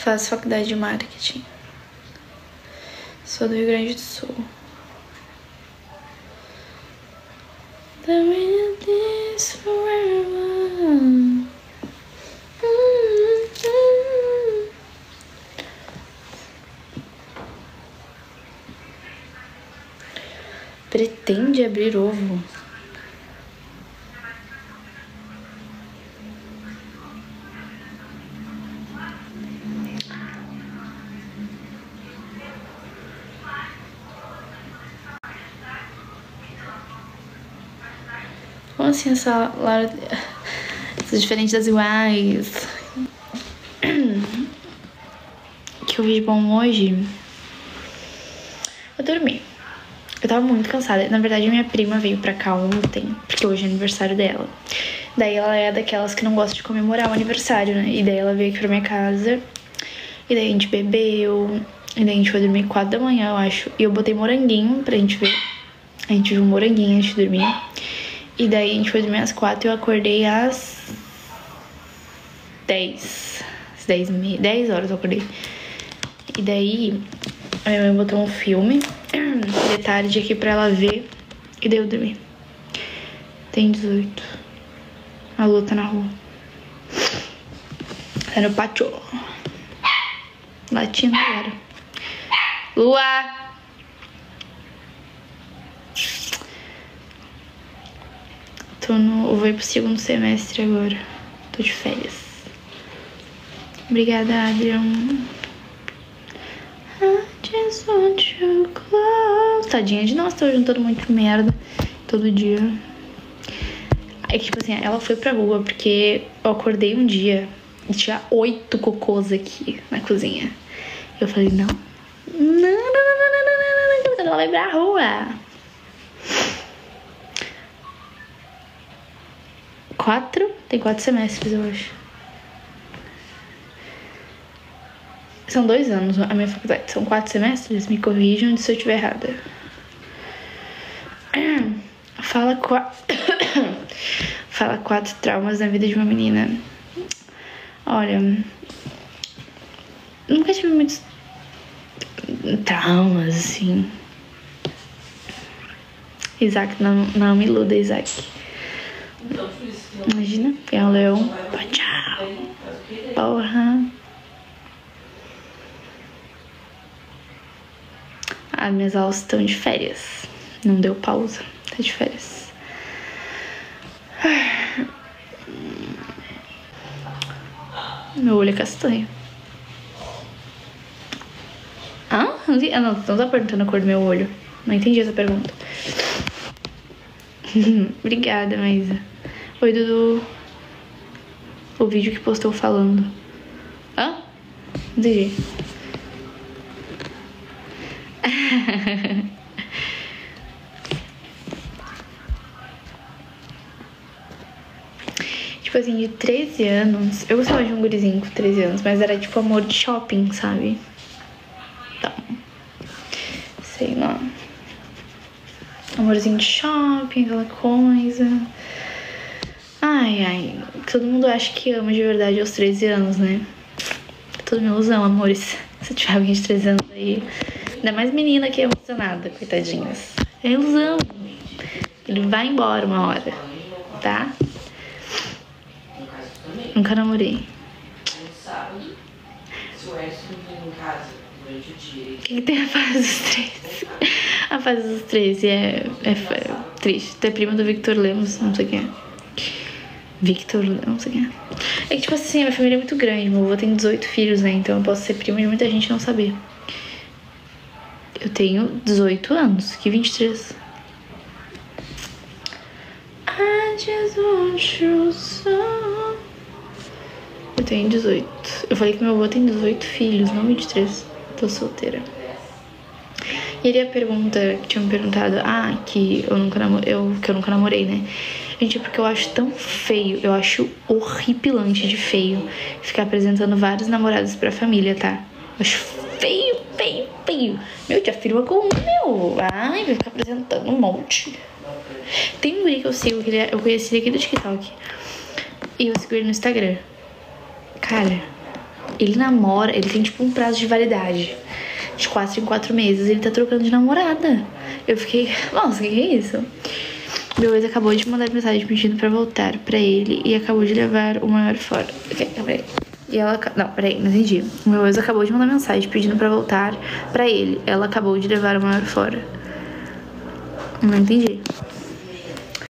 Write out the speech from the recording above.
Faço faculdade de marketing. Sou do Rio Grande do Sul. The way it is forever. Pretende abrir ovo? Como assim essa Laura... Essa diferente das iguais? Que eu vi de bom hoje? Eu dormi. Eu tava muito cansada. Na verdade, minha prima veio pra cá ontem, porque hoje é aniversário dela. Daí ela é daquelas que não gosta de comemorar o aniversário, né? E daí ela veio aqui pra minha casa. E daí a gente bebeu. E daí a gente foi dormir 4 da manhã, eu acho. E eu botei moranguinho pra gente ver. A gente viu um moranguinho antes de dormir. E daí a gente foi dormir às 4 e eu acordei às 10. Às 10 horas eu acordei. E daí a minha mãe botou um filme de tarde aqui pra ela ver. E daí eu dormi. Tem 18. A Lu tá na rua. Tá no pátio. Latindo agora. Lua! Eu vou ir pro segundo semestre agora. Tô de férias. Obrigada, Adrian. I just want you close. Tadinha de nós, tô juntando muito merda todo dia. É que, tipo assim, ela foi pra rua porque eu acordei um dia e tinha 8 cocôs aqui na cozinha. Eu falei, não. Ela vai pra rua. 4? Tem 4 semestres, eu acho. São 2 anos a minha faculdade. São 4 semestres? Me corrijam se eu estiver errada. Fala 4 traumas na vida de uma menina. Olha, nunca tive muitos traumas, assim. Isaac, não me iluda, Isaac. Imagina, é um leão. Tchau. Porra. Minhas aulas estão de férias. Não deu pausa. Tá de férias. Meu olho é castanho. Não, tu não tá perguntando a cor do meu olho. Não entendi essa pergunta. Obrigada, Maísa. Oi, Dudu. O vídeo que postou falando. Não entendi. Tipo assim, de 13 anos. Eu gostava de um gurizinho com 13 anos, mas era tipo amor de shopping, sabe? Então, sei lá. Amorzinho de shopping, aquela coisa. Ai, todo mundo acha que ama de verdade aos 13 anos, né? Tudo uma ilusão, amores. Se tiver alguém de 13 anos aí, ainda mais menina que é emocionada, coitadinhas. É ilusão. Ele vai embora uma hora, tá? Nunca namorei. O que tem a fase dos 13? A fase dos 13 é triste. Tu é prima do Victor Lemos, não sei quem é. Victor, não sei quem é. É que, tipo assim, minha família é muito grande. Meu avô tem 18 filhos, né? Então eu posso ser prima de muita gente e não saber. Eu tenho 18 anos. Que 23? I just want you so. Eu tenho 18. Eu falei que meu avô tem 18 filhos, não 23. Tô solteira. E ele a pergunta que tinha me perguntado, que eu nunca namorei, né? Gente, porque eu acho tão feio, eu acho horripilante de feio ficar apresentando vários namorados pra família, tá? Eu acho feio. Meu, te afirma com meu. Vai ficar apresentando um monte. Tem um guri que eu sigo, que eu conheci ele aqui do TikTok. E eu sigo ele no Instagram. Cara, Ele namora, ele tem tipo um prazo de validade de 4 em 4 meses. Ele tá trocando de namorada. Eu fiquei, nossa, que é isso? Meu ex acabou de mandar mensagem pedindo pra voltar pra ele e acabou de levar o maior fora. Ok, calma aí. E ela... Não, peraí, não entendi. Meu ex acabou de mandar mensagem pedindo pra voltar pra ele. Ela acabou de levar o maior fora. Não entendi.